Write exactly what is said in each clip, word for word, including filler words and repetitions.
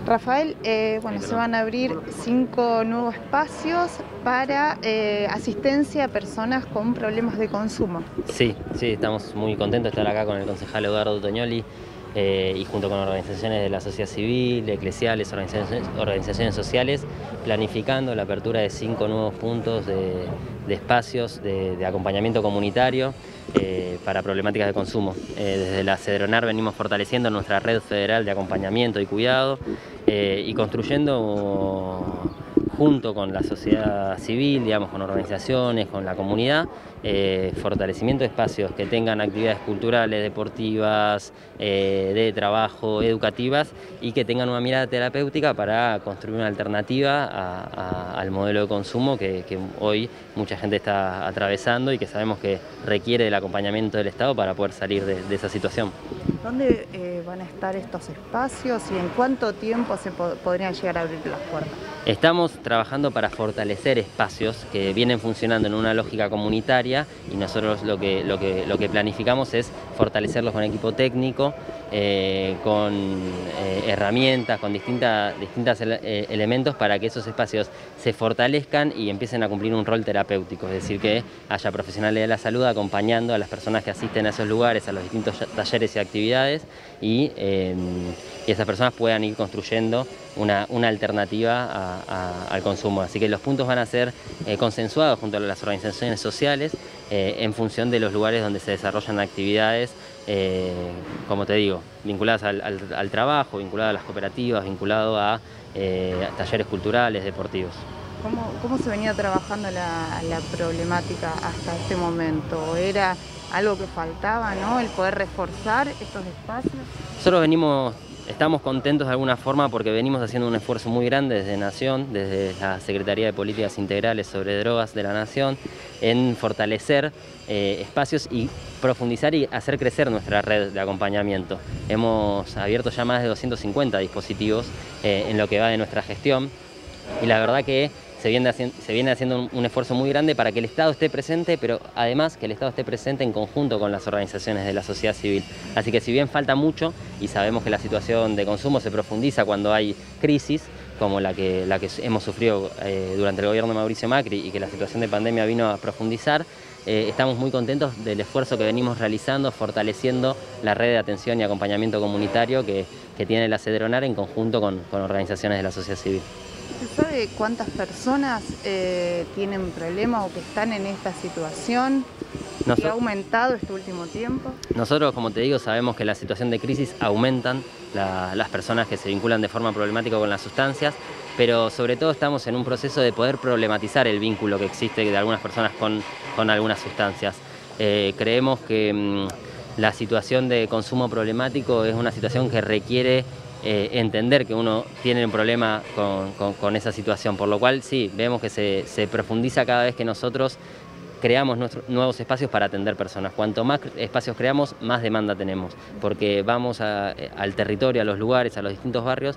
Rafael, eh, bueno, se van a abrir cinco nuevos espacios para eh, asistencia a personas con problemas de consumo. Sí, sí, estamos muy contentos de estar acá con el concejal Eduardo Toñoli eh, y junto con organizaciones de la sociedad civil, eclesiales, organizaciones, organizaciones sociales, planificando la apertura de cinco nuevos puntos de, de espacios de, de acompañamiento comunitario eh, para problemáticas de consumo. Eh, desde la Cedronar venimos fortaleciendo nuestra red federal de acompañamiento y cuidado eh, y construyendo junto con la sociedad civil, digamos, con organizaciones, con la comunidad, eh, fortalecimiento de espacios que tengan actividades culturales, deportivas, eh, de trabajo, educativas y que tengan una mirada terapéutica para construir una alternativa a, a, al modelo de consumo que, que hoy mucha gente está atravesando y que sabemos que requiere del acompañamiento del Estado para poder salir de, de esa situación. ¿Dónde eh, van a estar estos espacios y en cuánto tiempo se po podrían llegar a abrir las puertas? Estamos trabajando para fortalecer espacios que vienen funcionando en una lógica comunitaria y nosotros lo que, lo que, lo que planificamos es fortalecerlos con equipo técnico, eh, con eh, herramientas, con distintas, distintos ele eh, elementos para que esos espacios se fortalezcan y empiecen a cumplir un rol terapéutico, es decir, que haya profesionales de la salud acompañando a las personas que asisten a esos lugares, a los distintos talleres y actividades y, eh, y esas personas puedan ir construyendo una, una alternativa a A, al consumo. Así que los puntos van a ser eh, consensuados junto a las organizaciones sociales eh, en función de los lugares donde se desarrollan actividades, eh, como te digo, vinculadas al, al, al trabajo, vinculadas a las cooperativas, vinculadas a, eh, a talleres culturales, deportivos. ¿Cómo, cómo se venía trabajando la, la problemática hasta este momento? ¿Era algo que faltaba, ¿no? El poder reforzar estos espacios. Nosotros venimos Estamos contentos de alguna forma porque venimos haciendo un esfuerzo muy grande desde Nación, desde la Secretaría de Políticas Integrales sobre Drogas de la Nación, en fortalecer eh, espacios y profundizar y hacer crecer nuestra red de acompañamiento. Hemos abierto ya más de doscientos cincuenta dispositivos eh, en lo que va de nuestra gestión y la verdad que Se viene, haciendo, se viene haciendo un, un esfuerzo muy grande para que el Estado esté presente, pero además que el Estado esté presente en conjunto con las organizaciones de la sociedad civil. Así que si bien falta mucho y sabemos que la situación de consumo se profundiza cuando hay crisis, como la que, la que hemos sufrido eh, durante el gobierno de Mauricio Macri y que la situación de pandemia vino a profundizar, eh, estamos muy contentos del esfuerzo que venimos realizando, fortaleciendo la red de atención y acompañamiento comunitario que, que tiene la Cedronar en conjunto con, con organizaciones de la sociedad civil. ¿Se sabe cuántas personas eh, tienen problemas o que están en esta situación? ¿Y ha aumentado este último tiempo? Nosotros, como te digo, sabemos que en la situación de crisis aumentan la, las personas que se vinculan de forma problemática con las sustancias, pero sobre todo estamos en un proceso de poder problematizar el vínculo que existe de algunas personas con, con algunas sustancias. Eh, creemos que mmm, la situación de consumo problemático es una situación que requiere Eh, entender que uno tiene un problema con, con, con esa situación, por lo cual sí, vemos que se, se profundiza cada vez que nosotros creamos nuestros nuevos espacios para atender personas. Cuanto más espacios creamos, más demanda tenemos, porque vamos a, al territorio, a los lugares, a los distintos barrios,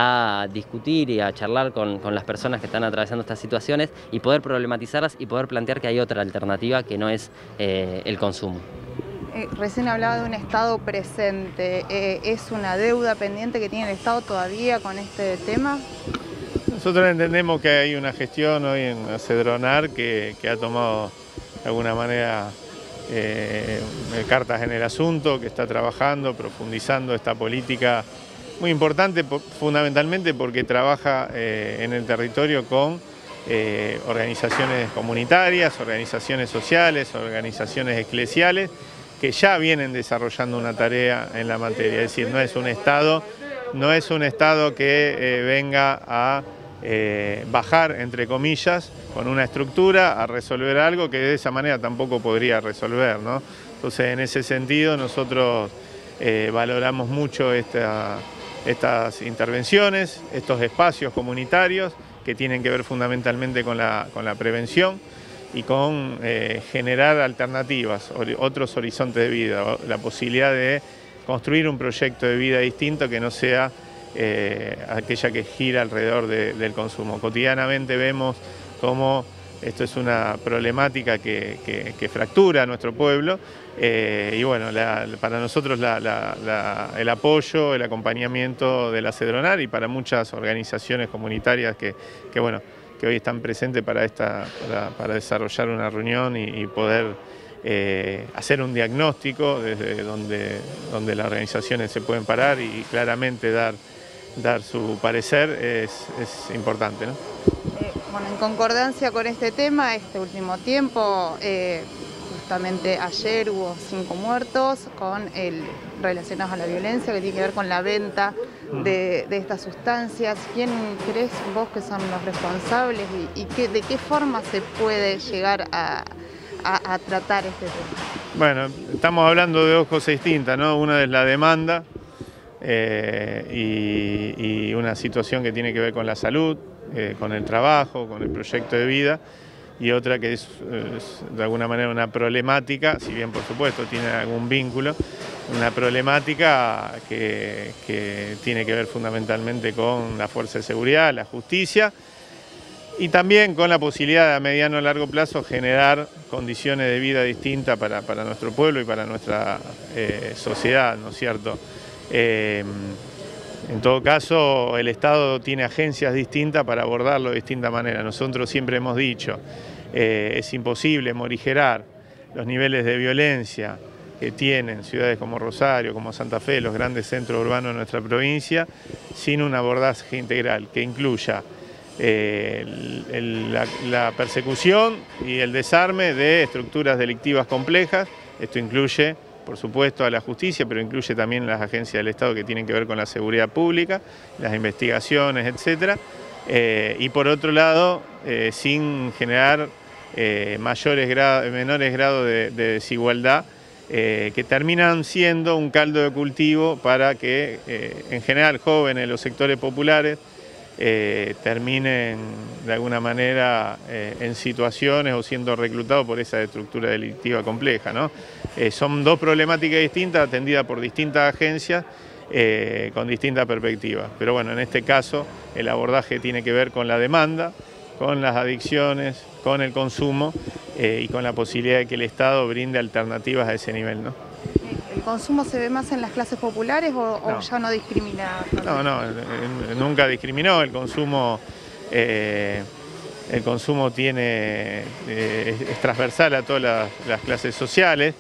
a discutir y a charlar con, con las personas que están atravesando estas situaciones y poder problematizarlas y poder plantear que hay otra alternativa que no es eh, el consumo. Eh, recién hablaba de un Estado presente. Eh, ¿Es una deuda pendiente que tiene el Estado todavía con este tema? Nosotros entendemos que hay una gestión hoy en la Cedronar que, que ha tomado de alguna manera eh, cartas en el asunto, que está trabajando, profundizando esta política muy importante, fundamentalmente porque trabaja eh, en el territorio con eh, organizaciones comunitarias, organizaciones sociales, organizaciones eclesiales, que ya vienen desarrollando una tarea en la materia, es decir, no es un Estado, no es un Estado que eh, venga a eh, bajar, entre comillas, con una estructura, a resolver algo que de esa manera tampoco podría resolver, ¿no? Entonces, en ese sentido, nosotros eh, valoramos mucho esta, estas intervenciones, estos espacios comunitarios que tienen que ver fundamentalmente con la, con la prevención y con eh, generar alternativas, otros horizontes de vida, la posibilidad de construir un proyecto de vida distinto que no sea eh, aquella que gira alrededor de, del consumo. Cotidianamente vemos cómo Esto es una problemática que, que, que fractura a nuestro pueblo eh, y bueno, la, para nosotros la, la, la, el apoyo, el acompañamiento de la Cedronar y para muchas organizaciones comunitarias que, que, bueno, que hoy están presentes para, esta, para, para desarrollar una reunión y, y poder eh, hacer un diagnóstico desde donde, donde las organizaciones se pueden parar y claramente dar, dar su parecer es, es importante, ¿no? Bueno, en concordancia con este tema, este último tiempo, eh, justamente ayer hubo cinco muertos con el, relacionados a la violencia, que tiene que ver con la venta de, de estas sustancias. ¿Quién crees vos que son los responsables y, y qué, de qué forma se puede llegar a, a, a tratar este tema? Bueno, estamos hablando de dos cosas distintas, ¿no? Una es la demanda eh, y, y una situación que tiene que ver con la salud, Eh, con el trabajo, con el proyecto de vida, y otra que es, es de alguna manera una problemática, si bien por supuesto tiene algún vínculo, una problemática que, que tiene que ver fundamentalmente con la fuerza de seguridad, la justicia, y también con la posibilidad de a mediano o largo plazo generar condiciones de vida distintas para, para nuestro pueblo y para nuestra eh, sociedad, ¿no es cierto? Eh, En todo caso, el Estado tiene agencias distintas para abordarlo de distinta manera. Nosotros siempre hemos dicho, eh, es imposible morigerar los niveles de violencia que tienen ciudades como Rosario, como Santa Fe, los grandes centros urbanos de nuestra provincia, sin un abordaje integral que incluya eh, el, el, la, la persecución y el desarme de estructuras delictivas complejas. Esto incluye, por supuesto, a la justicia, pero incluye también las agencias del Estado que tienen que ver con la seguridad pública, las investigaciones, etcétera. Eh, y por otro lado, eh, sin generar eh, mayores grados, menores grados de, de desigualdad, eh, que terminan siendo un caldo de cultivo para que, eh, en general, jóvenes, los sectores populares, eh, terminen de alguna manera eh, en situaciones o siendo reclutados por esa estructura delictiva compleja, ¿no? Eh, son dos problemáticas distintas, atendidas por distintas agencias, eh, con distintas perspectivas. Pero bueno, en este caso el abordaje tiene que ver con la demanda, con las adicciones, con el consumo eh, y con la posibilidad de que el Estado brinde alternativas a ese nivel, ¿no? ¿El consumo se ve más en las clases populares o, no. o ya no discrimina? No, no, nunca discriminó. El consumo, eh, el consumo tiene, eh, es transversal a todas las, las clases sociales.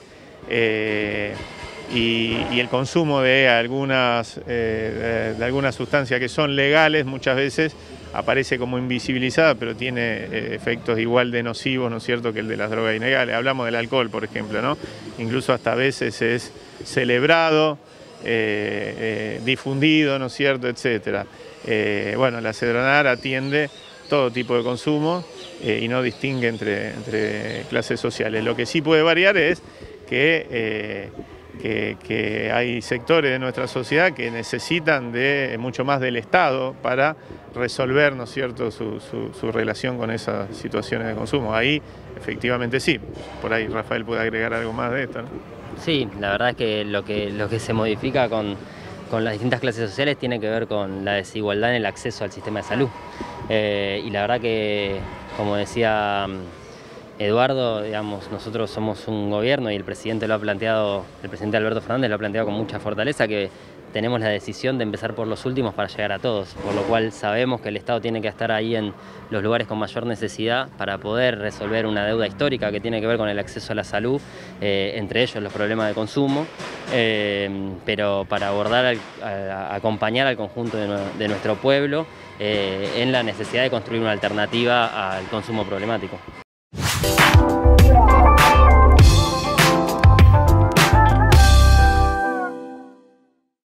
Eh, y, y el consumo de algunas, eh, de, de algunas sustancias que son legales muchas veces aparece como invisibilizada, pero tiene eh, efectos igual de nocivos, ¿no es cierto?, que el de las drogas ilegales. Hablamos del alcohol, por ejemplo, ¿no? Incluso hasta a veces es celebrado, eh, eh, difundido, ¿no es cierto?, etcétera. Eh, bueno, la Cedronar atiende todo tipo de consumo eh, y no distingue entre, entre clases sociales. Lo que sí puede variar es que, eh, que, que hay sectores de nuestra sociedad que necesitan de mucho más del Estado para resolver, ¿no es cierto?, su, su, su relación con esas situaciones de consumo. Ahí efectivamente sí. Por ahí Rafael puede agregar algo más de esto, ¿no? Sí, la verdad es que lo que, lo que se modifica con, con las distintas clases sociales tiene que ver con la desigualdad en el acceso al sistema de salud. Eh, y la verdad que, como decía Eduardo, digamos, nosotros somos un gobierno y el presidente lo ha planteado, el presidente Alberto Fernández lo ha planteado con mucha fortaleza, que tenemos la decisión de empezar por los últimos para llegar a todos, por lo cual sabemos que el Estado tiene que estar ahí en los lugares con mayor necesidad para poder resolver una deuda histórica que tiene que ver con el acceso a la salud, eh, entre ellos los problemas de consumo, eh, pero para abordar, al, a, acompañar al conjunto de, de nuestro pueblo eh, en la necesidad de construir una alternativa al consumo problemático.